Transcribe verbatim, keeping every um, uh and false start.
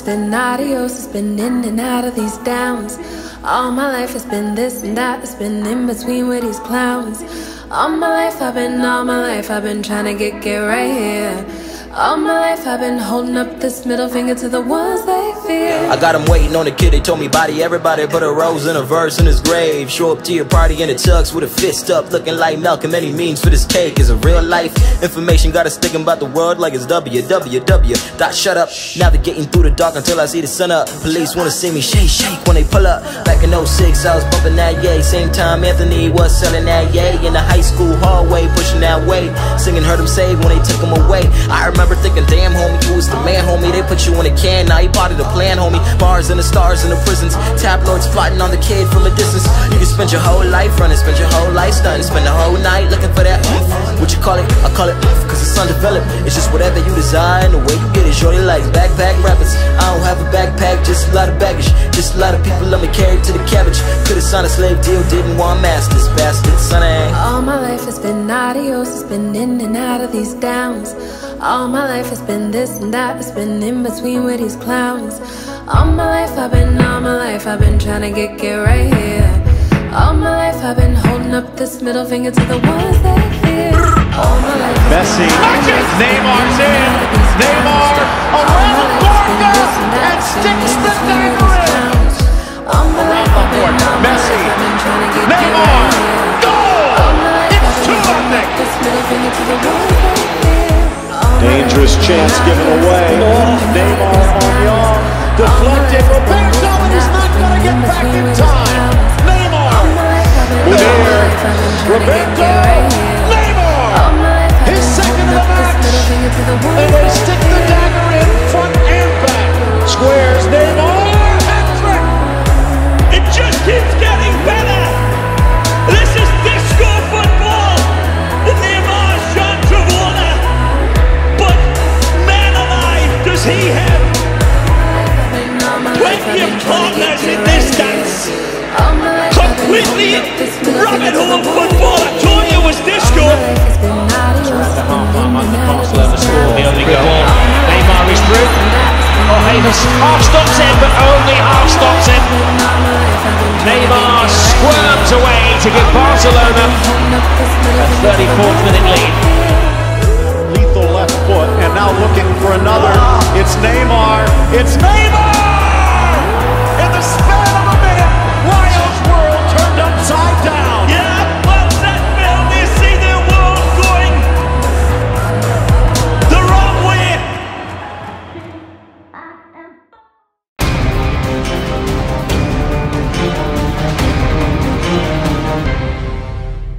been adios, it's been in and out of these downs. All my life has been this and that, it's been in between with these clowns. All my life I've been, all my life I've been trying to get, get right here. All my life I've been holding up this middle finger to the ones they fear. I got him waiting on the kid, they told me body everybody put a rose in a verse in his grave. Show up to your party in a tux with a fist up, looking like Malcolm. Any means for this cake is a real life information, got us thinking about the world like it's W W W dot shut up. Navigating through the dark until I see the sun up. Police wanna see me shake, shake when they pull up. Back in oh six I was bumping that yay, same time Anthony was selling that yay. In the high school hallway, pushing that way, singing heard him say when they took him away. I remember thinking, damn homie, you was the man homie. They put you in a can, now you part of the plan homie. Bars and the stars in the prisons, tabloids plotting on the kid from a distance. You can spend your whole life running, spend your whole life stunting, spend the whole night looking for that oomph. What you call it? I call it oomph, cause it's undeveloped. It's just whatever you desire and the way you get it. Shorty likes backpack rappers, I don't have a backpack, just a lot of baggage. Just a lot of people let me carry to the cabbage. Could've signed a slave deal, didn't want masters, bastard son ain't. All my life has been adios, it's been in and out of these downs. All my life has been this and that, it's been in between with these clowns. All my life I've been, all my life I've been trying to get, get right here. All my life I've been holding up this middle finger to the ones that fear. All my life Messi, Neymar's in, Neymar around the corner and sticks the dagger in. All my life I've been, all my Messi, life I've been trying to get, get Neymar, right here. goal! It's two nothing. This middle finger to the ones that fear. Dangerous chance given away. Neymar on Young, deflected. Roberto, and he's not going to get back in time. Neymar, Munir, Roberto, Neymar, his second of the match, and they stick the dagger in front and back. Squares, Neymar, hat-trick. It just keeps getting better. This is disco football. The Neymar John Travolta. But man alive, does he have plenty of partners in this dance. Completely rabbit hole football. I told you it was disco. The half-time under Barcelona score the only goal. Neymar is through. Oh, Davis half stops him, but only half stops him. Neymar squirms away to give Barcelona a thirty-fourth minute lead. Lethal left foot, and now looking for another. It's Neymar. It's Neymar!